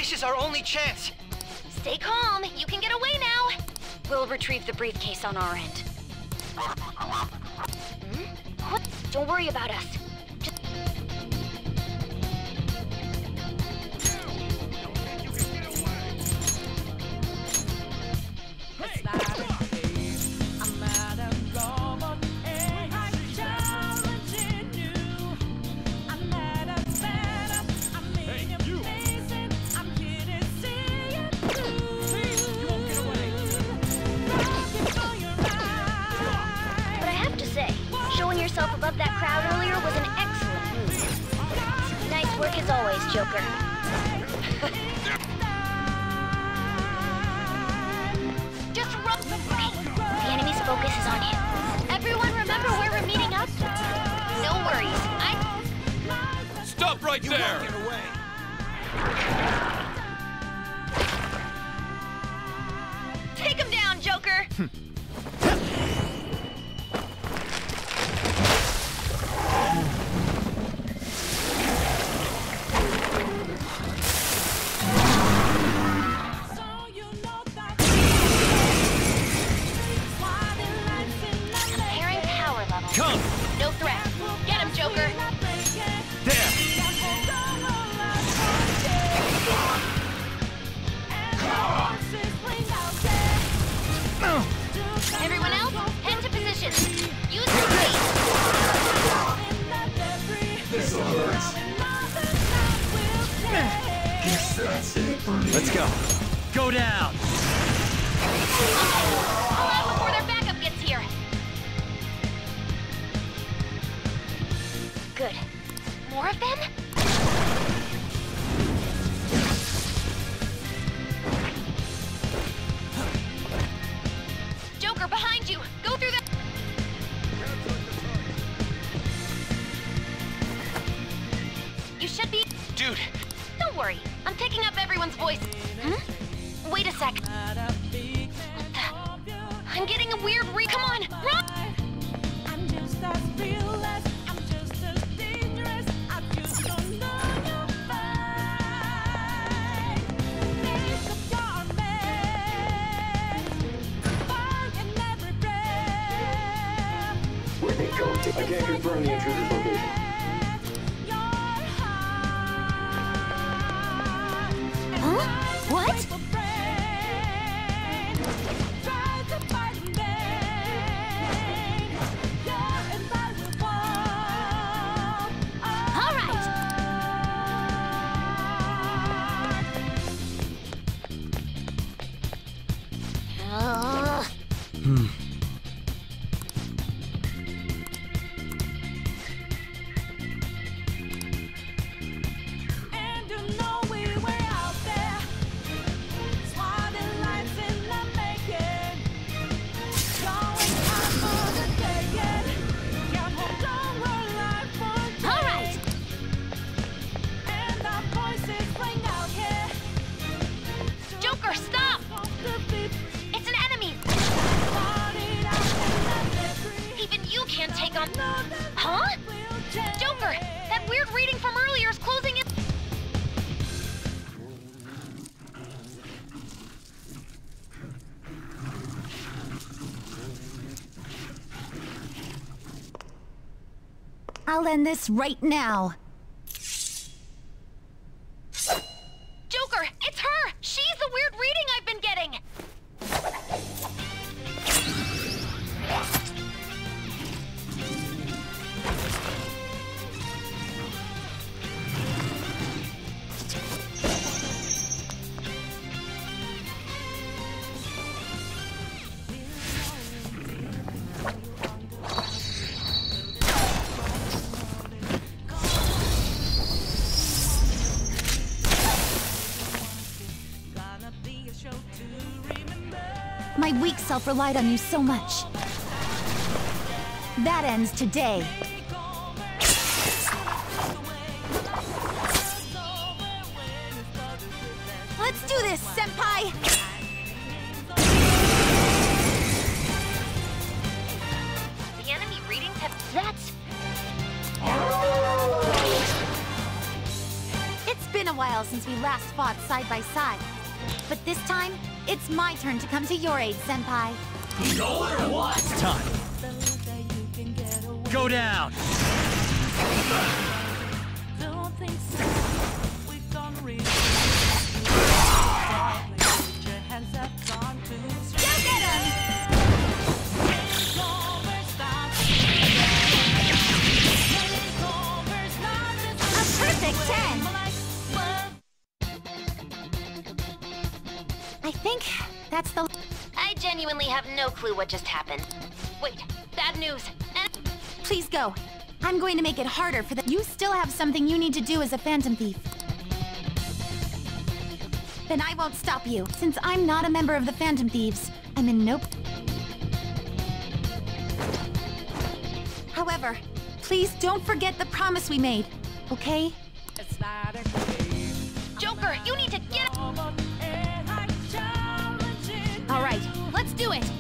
This is our only chance. Stay calm. You can get away now. We'll retrieve the briefcase on our end. What? Don't worry about us. Just... yourself above that crowd earlier was an excellent move. Nice work as always, Joker. Just rub the brain. The enemy's focus is on him. Everyone remember where we're meeting up? No worries. Stop right there! You won't get away. Take him down, Joker! Come! No threat. Get him, Joker. There! Everyone else, head to position. Use your feet. This'll hurt. Guess that's it for me. Let's go. Go down! Pull out before their backup gets here. Good. More of them? Joker, behind you! Go through the... You should be... Dude! Don't worry. I'm picking up everyone's voice. Wait a sec. What the... I'm getting a weird Come on! Run! I'm just as real as... I can't confirm the intruder's location. Huh? What? All right. Huh? Joker! That weird reading from earlier is closing in. I'll end this right now. Joker! It's her! She's the weird reading I've been getting! My weak self relied on you so much. That ends today. Let's do this, Senpai! The enemy readings have... That's... It's been a while since we last fought side by side. But this time, it's my turn to come to your aid, Senpai. It's time. Go down. Don't think so. We gonna reach. Put your hands up, gone too straight. Go get him! A perfect 10! I think that's the... I genuinely have no clue what just happened. Wait, bad news. Please go. I'm going to make it harder for the... You still have something you need to do as a Phantom Thief. Then I won't stop you. Since I'm not a member of the Phantom Thieves, I'm in no... However, please don't forget the promise we made, okay? It's not a game. Joker, you need to get... And I challenge it. All right, let's do it!